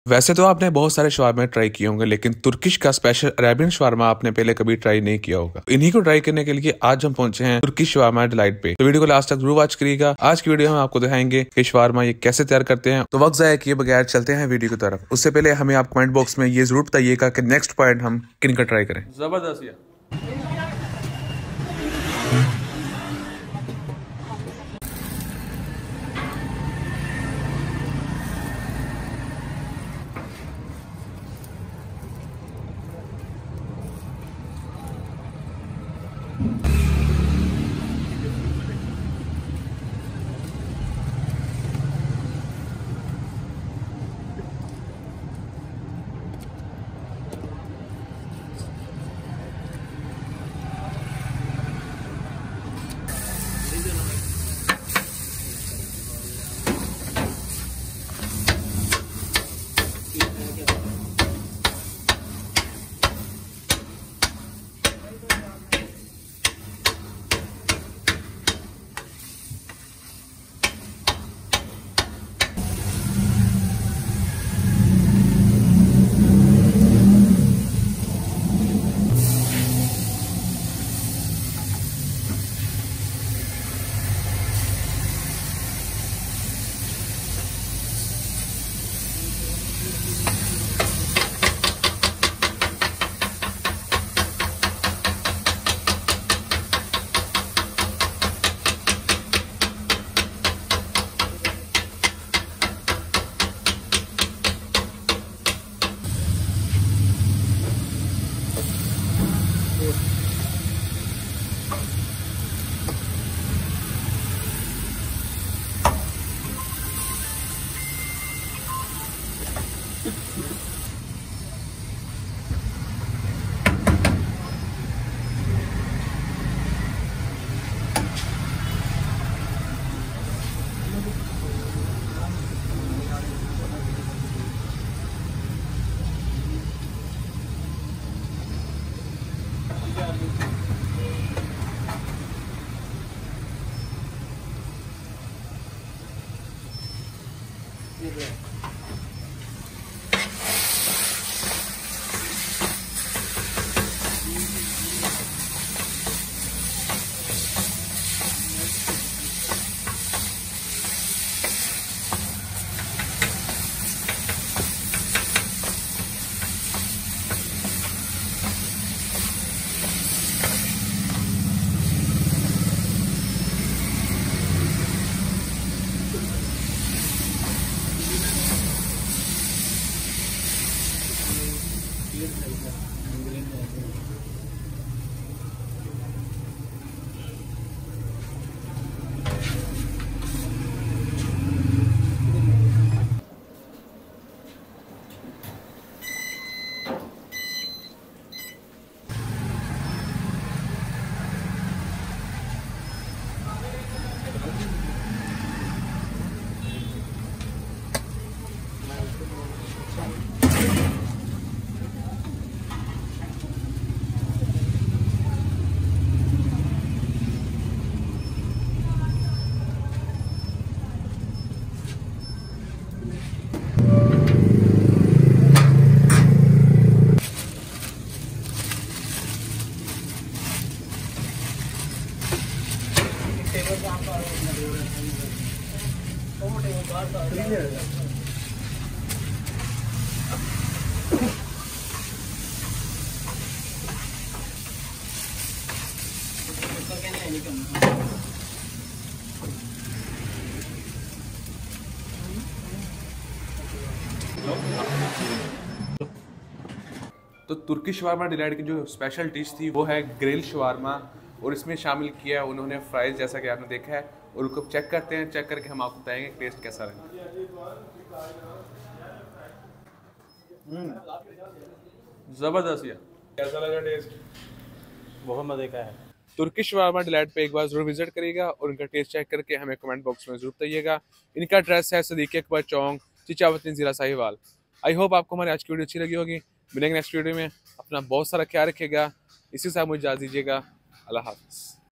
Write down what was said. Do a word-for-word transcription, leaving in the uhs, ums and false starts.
वैसे तो आपने बहुत सारे शवारमा ट्राई किए होंगे, लेकिन तुर्किश का स्पेशल अरेबियन शवारमा आपने पहले कभी ट्राई नहीं किया होगा। इन्हीं को ट्राई करने के लिए आज हम पहुंचे हैं तुर्किश शवारमा डिलाइट पे। तो वीडियो को लास्ट तक जरूर वॉच करिएगा। आज की वीडियो में आपको दिखाएंगे कि शवारमा ये कैसे तैयार करते हैं। तो वक्त जाया किए बगैर चलते हैं वीडियो की तरफ। उससे पहले हमें आप कमेंट बॉक्स में ये जरूर बताइएगा कि नेक्स्ट पॉइंट हम किन का ट्राई करें। जबरदस्त। तो तुर्की शवारमा डिलाइट की जो स्पेशल डिश थी वो है ग्रिल शवारमा, और इसमें शामिल किया है उन्होंने फ्राइज, जैसा कि आपने देखा है। और उसको चेक करते हैं, चेक करके हम आपको बताएंगे टेस्ट कैसा रहा। जबरदस्त। कैसा लगा टेस्ट? बहुत मजे का है। तुर्की शवारमा डिलाइट पे एक बार जरूर विजिट करिएगा और उनका टेस्ट चेक करके हमें कमेंट बॉक्स में जरूर बताइएगा। इनका एड्रेस है सदीक अकबर चौक, चिचावती, जिला साहिवाल। आई होप आपको हमारी आज की वीडियो अच्छी लगी होगी। मिलेंगे नेक्स्ट वीडियो में। अपना बहुत सारा ख्याल रखिएगा। इसी साथ मुझे इजाज़त दीजिएगा। अल्लाह हाफ़िज़।